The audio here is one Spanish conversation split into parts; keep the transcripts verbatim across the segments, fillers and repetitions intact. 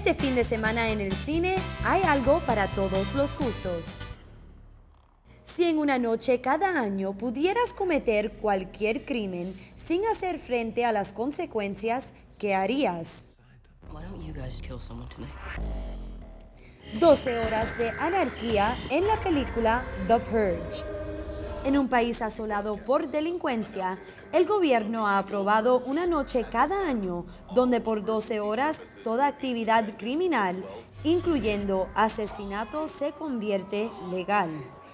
Este fin de semana en el cine hay algo para todos los gustos. Si en una noche cada año pudieras cometer cualquier crimen sin hacer frente a las consecuencias, ¿qué harías? doce horas de anarquía en la película The Purge. En un país asolado por delincuencia, el gobierno ha aprobado una noche cada año donde por doce horas toda actividad criminal, incluyendo asesinato, se convierte legal.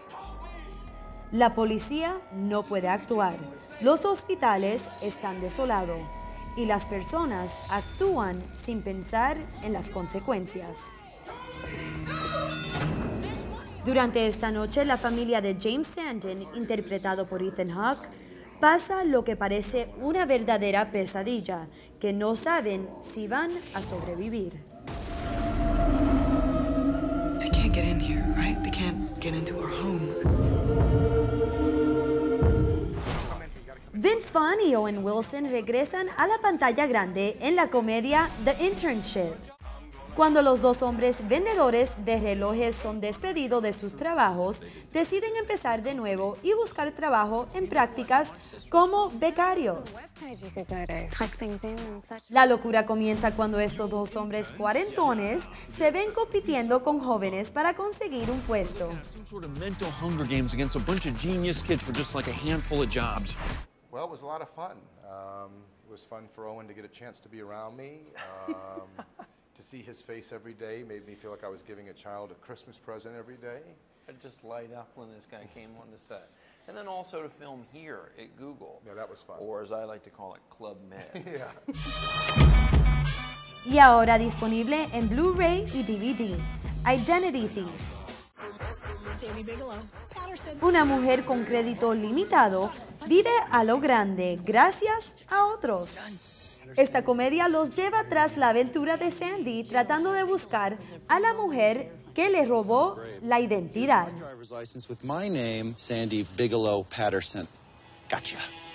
La policía no puede actuar, los hospitales están desolados y las personas actúan sin pensar en las consecuencias. Durante esta noche, la familia de James Sandin, interpretado por Ethan Hawke, pasa lo que parece una verdadera pesadilla, que no saben si van a sobrevivir. They can't get in here, right? They can't get into our home. Vince Vaughn y Owen Wilson regresan a la pantalla grande en la comedia The Internship. Cuando los dos hombres vendedores de relojes son despedidos de sus trabajos, deciden empezar de nuevo y buscar trabajo en prácticas como becarios. La locura comienza cuando estos dos hombres cuarentones se ven compitiendo con jóvenes para conseguir un puesto. Well, it was a lot of fun. Um, it was fun for Owen to get a chance to be around me. Um, to see his face every day made me feel like I was giving a child a Christmas present every day. I'd just light up when this guy came on the set. And then also to film here at Google. Yeah, that was fun. Or as I like to call it, Club Med. Yeah. Y ahora disponible en Blu-ray y D V D, Identity Thief. Una mujer con crédito limitado vive a lo grande gracias a otros. Esta comedia los lleva tras la aventura de Sandy tratando de buscar a la mujer que le robó la identidad. Driver's license with my name, Sandy Bigelow Patterson. Gotcha.